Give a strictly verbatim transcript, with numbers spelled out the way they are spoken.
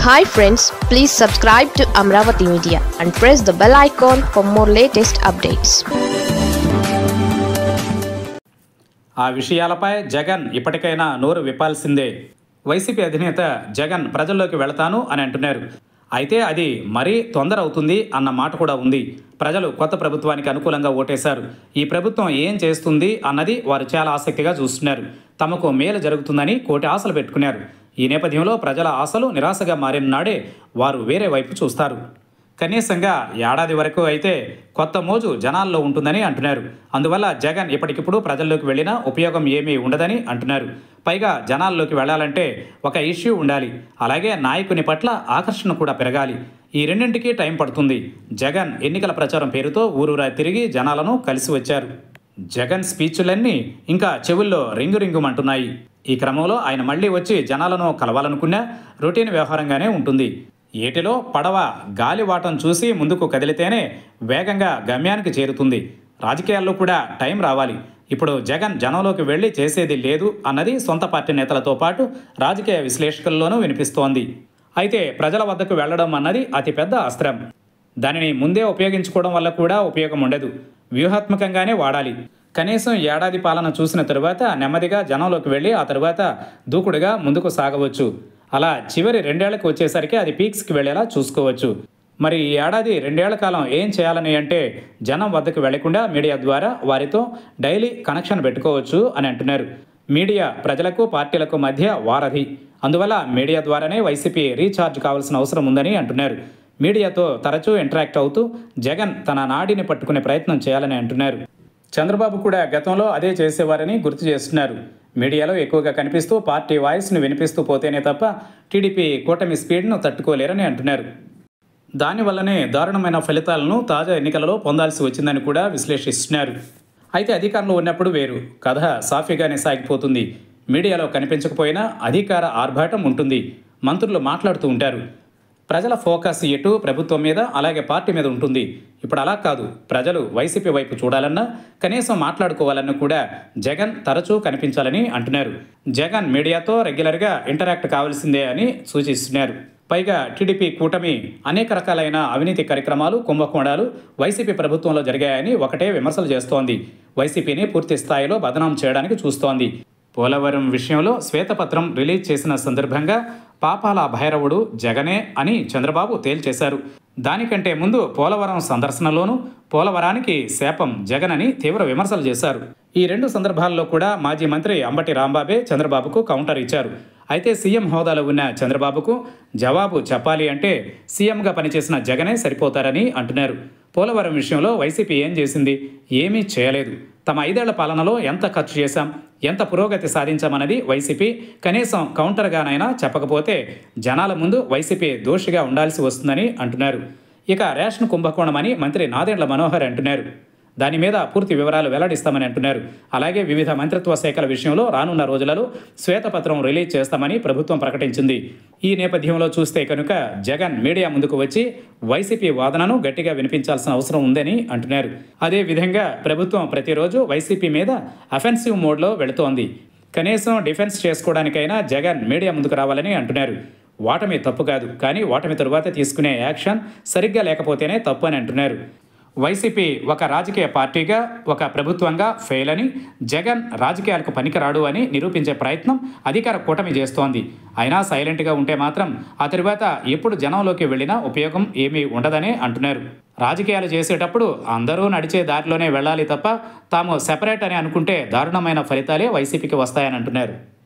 Hi friends, please subscribe to Amravati Media and press the bell icon for more latest updates. ఆ విషయాలపై జగన్ ఇప్పటికైనా నోరు విప్పాల్సిందే. YCP అధినేత జగన్ ప్రజల్లోకి వెళతాను అని అంటున్నారు. అయితే అది మరీ తొందర అవుతుంది అన్న మాట కూడా ఉంది. ప్రజలు కొత్త ప్రభుత్వానికి అనుకూలంగా ఓటేశారు. ఈ ప్రభుత్వం ఏం చేస్తుంది అన్నది వారు చాలా ఆసక్తిగా చూస్తున్నారు. తమకు మేలు జరుగుతుందని కోటి ఆశలు పెట్టుకున్నారు. ఈ నేపథ్యంలో ప్రజల ఆశలు నిరాశగా మారిన నాడే వారు వేరే వైపు చూస్తారు. కనీసంగా ఏడాది వరకు అయితే కొత్త మోజు జనాల్లో ఉంటుందని అంటున్నారు. అందువల్ల జగన్ ఇప్పటికిప్పుడు ప్రజల్లోకి వెళ్ళినా ఉపయోగం ఏమీ ఉండదని అంటున్నారు. పైగా జనాల్లోకి వెళ్ళాలంటే ఒక ఇష్యూ ఉండాలి, అలాగే నాయకుని పట్ల ఆకర్షణ కూడా పెరగాలి. ఈ రెండింటికి టైం పడుతుంది. జగన్ ఎన్నికల ప్రచారం పేరుతో ఊరూరా తిరిగి జనాలను కలిసి వచ్చారు. జగన్ స్పీచ్లన్నీ ఇంకా చెవుల్లో రింగు రింగుమంటున్నాయి. ఈ క్రమంలో ఆయన మళ్లీ వచ్చి జనాలను కలవాలనుకున్నా రొటీన్ వ్యవహారంగానే ఉంటుంది. ఏటిలో పడవ గాలివాటం చూసి ముందుకు కదిలితేనే వేగంగా గమ్యానికి చేరుతుంది. రాజకీయాల్లో కూడా టైం రావాలి. ఇప్పుడు జగన్ జనంలోకి వెళ్ళి చేసేది లేదు అన్నది సొంత పార్టీ నేతలతో పాటు రాజకీయ విశ్లేషకుల్లోనూ వినిపిస్తోంది. అయితే ప్రజల వద్దకు వెళ్లడం అన్నది అతిపెద్ద అస్త్రం. దానిని ముందే ఉపయోగించుకోవడం వల్ల కూడా ఉపయోగం ఉండదు. వ్యూహాత్మకంగానే వాడాలి. కనీసం ఏడాది పాలన చూసిన తరువాత నెమ్మదిగా జనంలోకి వెళ్ళి ఆ తరువాత దూకుడుగా ముందుకు సాగవచ్చు. అలా చివరి రెండేళ్లకు వచ్చేసరికి అది పీక్స్కి వెళ్ళేలా చూసుకోవచ్చు. మరి ఈ ఏడాది రెండేళ్ల కాలం ఏం చేయాలని అంటే జనం వద్దకు వెళ్లకుండా మీడియా ద్వారా వారితో డైలీ కనెక్షన్ పెట్టుకోవచ్చు అని అంటున్నారు. మీడియా ప్రజలకు పార్టీలకు మధ్య వారధి. అందువల్ల మీడియా ద్వారానే వైసీపీ రీఛార్జ్ కావాల్సిన అవసరం ఉందని అంటున్నారు. మీడియాతో తరచూ ఇంటరాక్ట్ అవుతూ జగన్ తన నాడిని పట్టుకునే ప్రయత్నం చేయాలని అంటున్నారు. చంద్రబాబు కూడా గతంలో అదే చేసేవారని గుర్తు చేస్తున్నారు. మీడియాలో ఎక్కువగా కనిపిస్తూ పార్టీ వాయిస్ను వినిపిస్తూ పోతేనే తప్ప టీడీపీ కూటమి స్పీడ్ను తట్టుకోలేరని అంటున్నారు. దానివల్లనే దారుణమైన ఫలితాలను తాజా ఎన్నికలలో పొందాల్సి వచ్చిందని కూడా విశ్లేషిస్తున్నారు. అయితే అధికారంలో ఉన్నప్పుడు వేరు, కథ సాఫీగానే సాగిపోతుంది. మీడియాలో కనిపించకపోయినా అధికార ఆర్భాటం ఉంటుంది. మంత్రులు మాట్లాడుతూ ఉంటారు. ప్రజల ఫోకస్ ఎటు ప్రభుత్వం మీద అలాగే పార్టీ మీద ఉంటుంది. ఇప్పుడు అలా కాదు. ప్రజలు వైసీపీ వైపు చూడాలన్నా కనీసం మాట్లాడుకోవాలన్నా కూడా జగన్ తరచూ కనిపించాలని అంటున్నారు. జగన్ మీడియాతో రెగ్యులర్గా ఇంటరాక్ట్ కావాల్సిందే అని సూచిస్తున్నారు. పైగా టీడీపీ కూటమి అనేక రకాలైన అవినీతి కార్యక్రమాలు, కుంభకోణాలు వైసీపీ ప్రభుత్వంలో జరిగాయని ఒకటే విమర్శలు చేస్తోంది. వైసీపీని పూర్తి స్థాయిలో బదనాం చేయడానికి చూస్తోంది. పోలవరం విషయంలో శ్వేతపత్రం రిలీజ్ చేసిన సందర్భంగా పాపాల భైరవుడు జగనే అని చంద్రబాబు తేల్చేశారు. దానికంటే ముందు పోలవరం సందర్శనలోనూ పోలవరానికి శాపం జగన్ అని తీవ్ర విమర్శలు చేశారు. ఈ రెండు సందర్భాల్లో కూడా మాజీ మంత్రి అంబటి రాంబాబే చంద్రబాబుకు కౌంటర్ ఇచ్చారు. అయితే సీఎం హోదాలో ఉన్న చంద్రబాబుకు జవాబు చెప్పాలి అంటే సీఎంగా పనిచేసిన జగనే సరిపోతారని అంటున్నారు. పోలవరం విషయంలో వైసీపీ ఏం చేసింది? ఏమీ చేయలేదు. తమ ఐదేళ్ల పాలనలో ఎంత ఖర్చు చేశాం, ఎంత పురోగతి సాధించామన్నది వైసీపీ కనీసం కౌంటర్గానైనా చెప్పకపోతే జనాల ముందు వైసీపీ దోషిగా ఉండాల్సి వస్తుందని అంటున్నారు. ఇక రేషన్ కుంభకోణమని మంత్రి నాదెండ్ల మనోహర్ అంటున్నారు. దాని మీద పూర్తి వివరాలు వెల్లడిస్తామని అంటున్నారు. అలాగే వివిధ మంత్రిత్వ శాఖల విషయంలో రానున్న రోజులలో శ్వేతపత్రం రిలీజ్ చేస్తామని ప్రభుత్వం ప్రకటించింది. ఈ నేపథ్యంలో చూస్తే కనుక జగన్ మీడియా ముందుకు వచ్చి వైసీపీ వాదనను గట్టిగా వినిపించాల్సిన అవసరం ఉందని అంటున్నారు. అదేవిధంగా ప్రభుత్వం ప్రతిరోజు వైసీపీ మీద అఫెన్సివ్ మోడ్లో వెళుతోంది. కనీసం డిఫెన్స్ చేసుకోవడానికైనా జగన్ మీడియా ముందుకు రావాలని అంటున్నారు. ఓటమి తప్పు కాదు, కానీ ఓటమి తరువాత తీసుకునే యాక్షన్ సరిగ్గా లేకపోతేనే తప్పు అని అంటున్నారు. వైసీపీ ఒక రాజకీయ పార్టీగా, ఒక ప్రభుత్వంగా ఫెయిల్ అని, జగన్ రాజకీయాలకు పనికిరాడు అని నిరూపించే ప్రయత్నం అధికార కూటమి చేస్తోంది. అయినా సైలెంట్గా ఉంటే మాత్రం ఆ తరువాత ఎప్పుడు జనంలోకి వెళ్ళినా ఉపయోగం ఏమీ ఉండదనే అంటున్నారు. రాజకీయాలు చేసేటప్పుడు అందరూ నడిచే దారిలోనే వెళ్ళాలి తప్ప తాము సెపరేట్ అని అనుకుంటే దారుణమైన ఫలితాలే వైసీపీకి వస్తాయని అంటున్నారు.